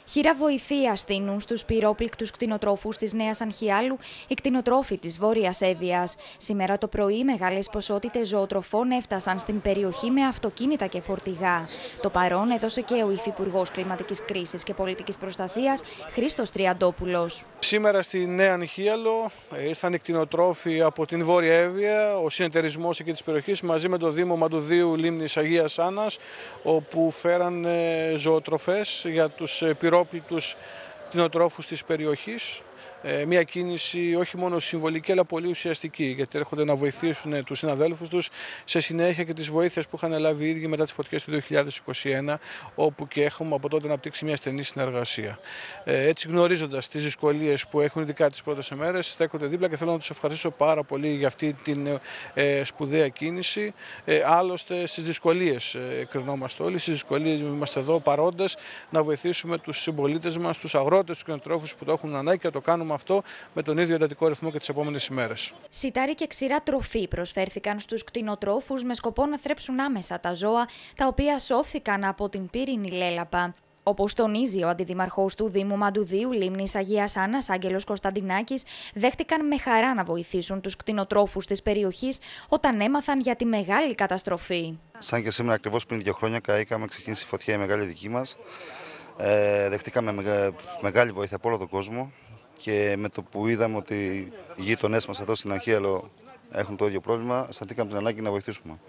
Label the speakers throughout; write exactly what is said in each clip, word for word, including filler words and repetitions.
Speaker 1: Χείρα βοηθεία στείνουν στους πυρόπληκτους κτηνοτρόφους της Νέας Αγχιάλου οι κτηνοτρόφοι της Βόρειας Εύβοιας. Σήμερα το πρωί μεγάλες ποσότητες ζωοτροφών έφτασαν στην περιοχή με αυτοκίνητα και φορτηγά. Το παρόν έδωσε και ο Υφυπουργός Κλιματικής Κρίσης και Πολιτικής Προστασίας Χρήστος Τριαντόπουλος.
Speaker 2: Σήμερα στη Νέα Αγχιάλο ήρθαν οι κτηνοτρόφοι από την Βόρεια Εύβοια, ο συνεταιρισμός εκεί της περιοχής μαζί με το Δήμο Μαντουδίου Λίμνης Αγίας Άννας, όπου φέραν ζωοτροφές για τους πυρόπληκτους κτηνοτρόφους της περιοχής. Μια κίνηση όχι μόνο συμβολική αλλά πολύ ουσιαστική, γιατί έρχονται να βοηθήσουν τους συναδέλφους τους σε συνέχεια και τις βοήθειες που είχαν λάβει οι ίδιοι μετά τις φωτιές του δύο χιλιάδες είκοσι ένα, όπου και έχουμε από τότε αναπτύξει μια στενή συνεργασία. Έτσι, γνωρίζοντας τις δυσκολίες που έχουν ειδικά τις πρώτες ημέρες, στέκονται δίπλα και θέλω να τους ευχαριστήσω πάρα πολύ για αυτή την ε, σπουδαία κίνηση. Ε, άλλωστε, στις δυσκολίες ε, κρινόμαστε όλοι, στις δυσκολίες είμαστε εδώ παρόντες να βοηθήσουμε τους συμπολίτες μας, τους αγρότες, τους κτηνοτρόφους που το έχουν ανάγκη και το κάνουμε αυτό με τον ίδιο εντατικό ρυθμό και τις επόμενες ημέρες.
Speaker 1: Σιτάρι και ξηρά τροφή προσφέρθηκαν στους κτηνοτρόφους με σκοπό να θρέψουν άμεσα τα ζώα τα οποία σώθηκαν από την πύρινη λέλαπα. Όπως τονίζει ο αντιδημαρχός του Δήμου Μαντουδίου Λίμνης Αγίας Άννας, Άγγελος Κωνσταντινάκης, δέχτηκαν με χαρά να βοηθήσουν τους κτηνοτρόφους της περιοχής όταν έμαθαν για τη μεγάλη καταστροφή.
Speaker 3: Σαν και σήμερα, ακριβώς πριν δύο χρόνια, καήκαμε, ξεκίνησε η φωτιά η μεγάλη δική μας. Ε, δεχτήκαμε μεγα, μεγάλη βοήθεια από όλο τον κόσμο. Και με το που είδαμε ότι οι γείτονές μας εδώ στην Αγχίαλο έχουν το ίδιο πρόβλημα, αισθανθήκαμε την ανάγκη να βοηθήσουμε.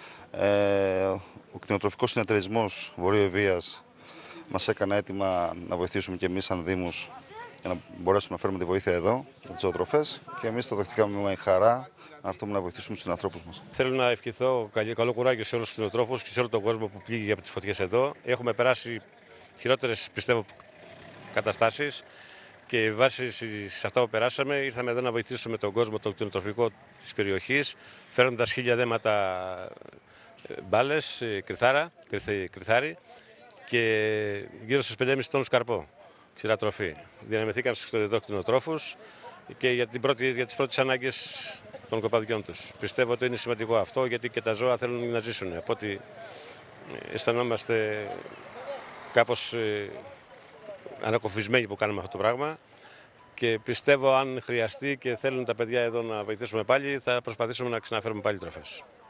Speaker 3: Ε, ο κτηνοτροφικός συνεταιρισμός Βορείου Εύβοιας μας έκανε έτοιμα να βοηθήσουμε και εμείς σαν Δήμος για να μπορέσουμε να φέρουμε τη βοήθεια εδώ, για τις ζωοτροφές, και εμείς το δεχτήκαμε με χαρά να έρθουμε να βοηθήσουμε τους ανθρώπους μας.
Speaker 4: Θέλω να ευχηθώ καλό κουράγιο σε όλους τους κτηνοτρόφους και σε όλο τον κόσμο που πλήγει από τις φωτιές εδώ. Έχουμε περάσει χειρότερες, πιστεύω, καταστάσεις. Και βάσει σε αυτά που περάσαμε, ήρθαμε εδώ να βοηθήσουμε τον κόσμο, τον κτηνοτροφικό της περιοχής, φέρνοντας χίλια δέματα μπάλες, κρυθάρα, κρυθάρι και γύρω στους πέντε κόμμα πέντε τόνους καρπό, ξηρά τροφή. Δυναμηθήκαν στους κτηνοτρόφους και για, την πρώτη, για τις πρώτες ανάγκες των κοπαδιών τους. Πιστεύω ότι είναι σημαντικό αυτό, γιατί και τα ζώα θέλουν να ζήσουν. Οπότε αισθανόμαστε κάπως ανακοφισμένοι που κάνουμε αυτό το πράγμα, και πιστεύω αν χρειαστεί και θέλουν τα παιδιά εδώ να βοηθήσουμε πάλι, θα προσπαθήσουμε να ξαναφέρουμε πάλι τροφές.